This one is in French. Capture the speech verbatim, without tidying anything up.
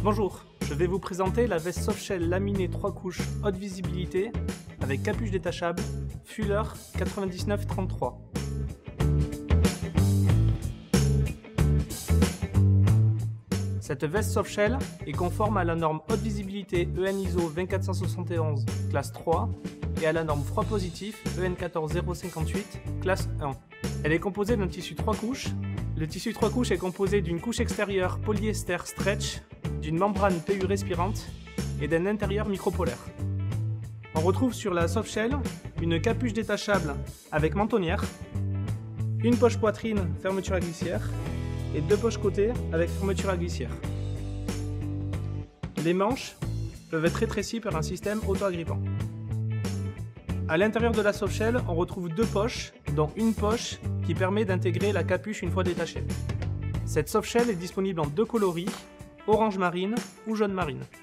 Bonjour, je vais vous présenter la veste softshell laminée trois couches haute visibilité avec capuche détachable Fuller quatre-vingt-dix-neuf trente-trois. Cette veste softshell est conforme à la norme haute visibilité E N I S O vingt-quatre cent soixante et onze classe trois et à la norme froid positif E N quatorze zéro cinquante-huit classe un. Elle est composée d'un tissu trois couches. Le tissu trois couches est composé d'une couche extérieure polyester stretch, d'une membrane P U respirante et d'un intérieur micropolaire. On retrouve sur la softshell une capuche détachable avec mentonnière, une poche poitrine fermeture à glissière et deux poches côté avec fermeture à glissière. Les manches peuvent être rétrécies par un système auto-agrippant. À l'intérieur de la softshell, on retrouve deux poches, dont une poche qui permet d'intégrer la capuche une fois détachée. Cette softshell est disponible en deux coloris, orange marine ou jaune marine.